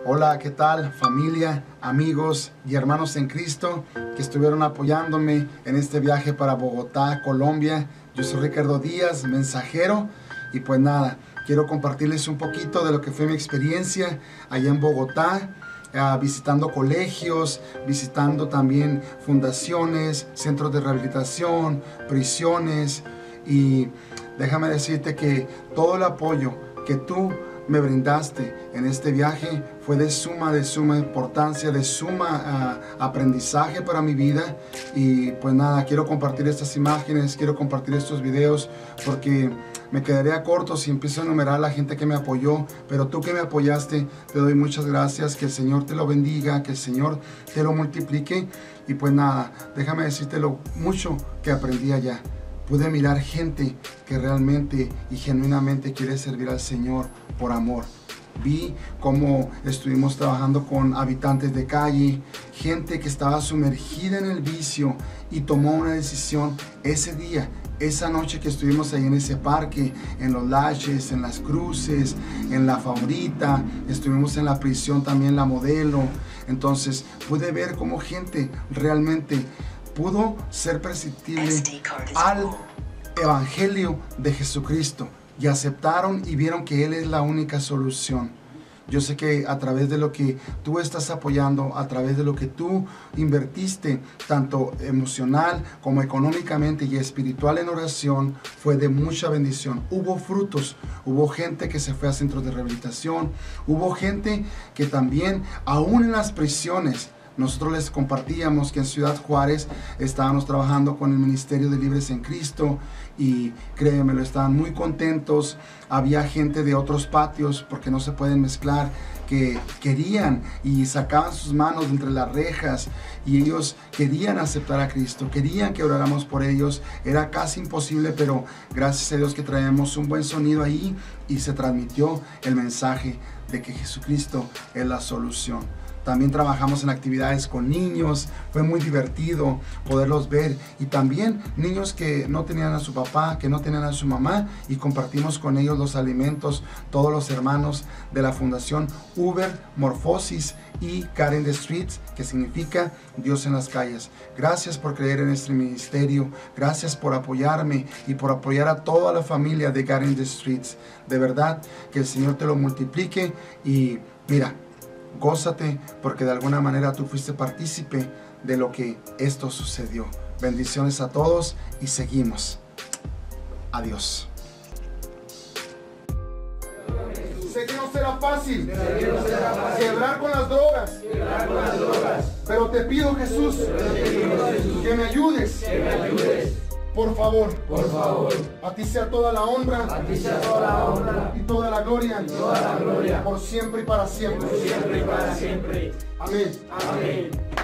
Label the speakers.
Speaker 1: Hola, ¿qué tal? Familia, amigos y hermanos en Cristo que estuvieron apoyándome en este viaje para Bogotá, Colombia. Yo soy Ricardo Díaz, mensajero, y pues nada, quiero compartirles un poquito de lo que fue mi experiencia allá en Bogotá, visitando colegios, visitando también fundaciones, centros de rehabilitación, prisiones, y déjame decirte que todo el apoyo que tú me brindaste en este viaje fue de suma importancia, de suma aprendizaje para mi vida. Y pues nada, quiero compartir estas imágenes, quiero compartir estos videos, porque me quedaría corto si empiezo a enumerar a la gente que me apoyó, pero tú que me apoyaste, te doy muchas gracias. Que el Señor te lo bendiga, que el Señor te lo multiplique. Y pues nada, déjame decirte lo mucho que aprendí allá. Pude mirar gente que realmente y genuinamente quiere servir al Señor por amor. Vi cómo estuvimos trabajando con habitantes de calle, gente que estaba sumergida en el vicio y tomó una decisión ese día, esa noche que estuvimos ahí en ese parque, en Los Laches, en Las Cruces, en La Favorita, estuvimos en la prisión también, La Modelo. Entonces pude ver cómo gente realmente pudo ser perceptible al Evangelio de Jesucristo y aceptaron y vieron que Él es la única solución. Yo sé que a través de lo que tú estás apoyando, a través de lo que tú invertiste, tanto emocional como económicamente y espiritual en oración, fue de mucha bendición. Hubo frutos, hubo gente que se fue a centros de rehabilitación, hubo gente que también, aún en las prisiones, nosotros les compartíamos que en Ciudad Juárez estábamos trabajando con el Ministerio de Libres en Cristo, y créemelo, estaban muy contentos. Había gente de otros patios, porque no se pueden mezclar, que querían y sacaban sus manos entre las rejas, y ellos querían aceptar a Cristo, querían que oráramos por ellos. Era casi imposible, pero gracias a Dios que traemos un buen sonido ahí y se transmitió el mensaje de que Jesucristo es la solución. También trabajamos en actividades con niños, fue muy divertido poderlos ver, y también niños que no tenían a su papá, que no tenían a su mamá, y compartimos con ellos los alimentos, todos los hermanos de la Fundación Uber Morphosis y God in the Streets, que significa Dios en las calles. Gracias por creer en este ministerio, gracias por apoyarme y por apoyar a toda la familia de God in the Streets. De verdad, que el Señor te lo multiplique, y mira, gózate, porque de alguna manera tú fuiste partícipe de lo que esto sucedió. Bendiciones a todos y seguimos. Adiós. Sé que no será fácil quebrar con las drogas, pero te pido, Jesús, que me ayudes. Por favor, a ti sea toda la honra, y toda la gloria, por siempre y para siempre. Amén.